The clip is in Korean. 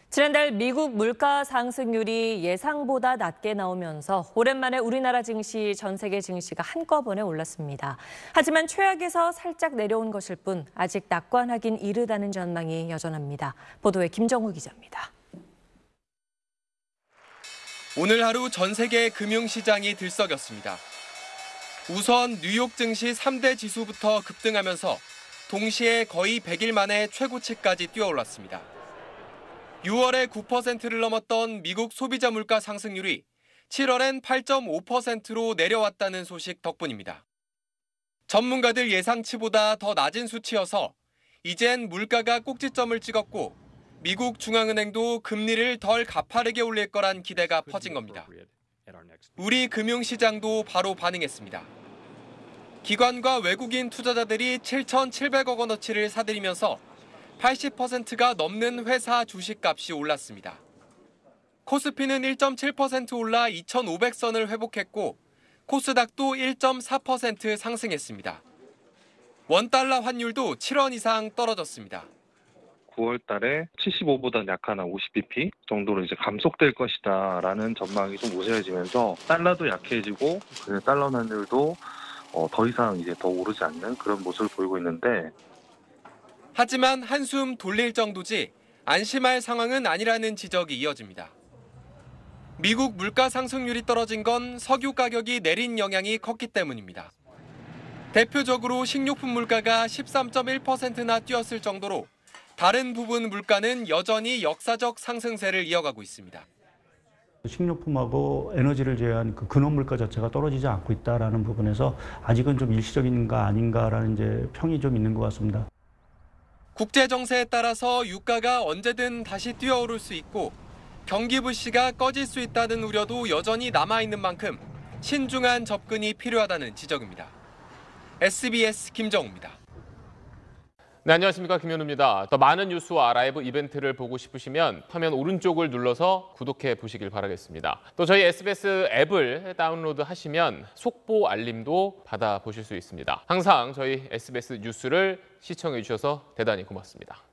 지난달 미국 물가 상승률이 예상보다 낮게 나오면서 오랜만에 우리나라 증시, 전 세계 증시가 한꺼번에 올랐습니다. 하지만 최악에서 살짝 내려온 것일 뿐 아직 낙관하긴 이르다는 전망이 여전합니다. 보도에 김정우 기자입니다. 오늘 하루 전 세계 금융시장이 들썩였습니다. 우선 뉴욕 증시 3대 지수부터 급등하면서 동시에 거의 100일 만에 최고치까지 뛰어올랐습니다. 6월에 9%를 넘었던 미국 소비자 물가 상승률이 7월엔 8.5%로 내려왔다는 소식 덕분입니다. 전문가들 예상치보다 더 낮은 수치여서 이젠 물가가 꼭지점을 찍었고 미국 중앙은행도 금리를 덜 가파르게 올릴 거란 기대가 퍼진 겁니다. 우리 금융시장도 바로 반응했습니다. 기관과 외국인 투자자들이 7,700억 원어치를 사들이면서 80%가 넘는 회사 주식값이 올랐습니다. 코스피는 1.7% 올라 2,500선을 회복했고 코스닥도 1.4% 상승했습니다. 원달러 환율도 7원 이상 떨어졌습니다. 9월 달에 75보다 약한 50bp 정도로 이제 감속될 것이다라는 전망이 좀 우세해지면서 달러도 약해지고 그래서 달러 환율도 더 이상 이제 더 오르지 않는 그런 모습을 보이고 있는데 하지만 한숨 돌릴 정도지 안심할 상황은 아니라는 지적이 이어집니다. 미국 물가 상승률이 떨어진 건 석유 가격이 내린 영향이 컸기 때문입니다. 대표적으로 식료품 물가가 13.1%나 뛰었을 정도로 다른 부분 물가는 여전히 역사적 상승세를 이어가고 있습니다. 식료품하고 에너지를 제외한 그 근원 물가 자체가 떨어지지 않고 있다라는 부분에서 아직은 좀 일시적인가 아닌가라는 이제 평이 좀 있는 것 같습니다. 국제 정세에 따라서 유가가 언제든 다시 뛰어오를 수 있고 경기 불씨가 꺼질 수 있다는 우려도 여전히 남아있는 만큼 신중한 접근이 필요하다는 지적입니다. SBS 김정우입니다. 네, 안녕하십니까. 김현우입니다. 더 많은 뉴스와 라이브 이벤트를 보고 싶으시면 화면 오른쪽을 눌러서 구독해 보시길 바라겠습니다. 또 저희 SBS 앱을 다운로드 하시면 속보 알림도 받아보실 수 있습니다. 항상 저희 SBS 뉴스를 시청해 주셔서 대단히 고맙습니다.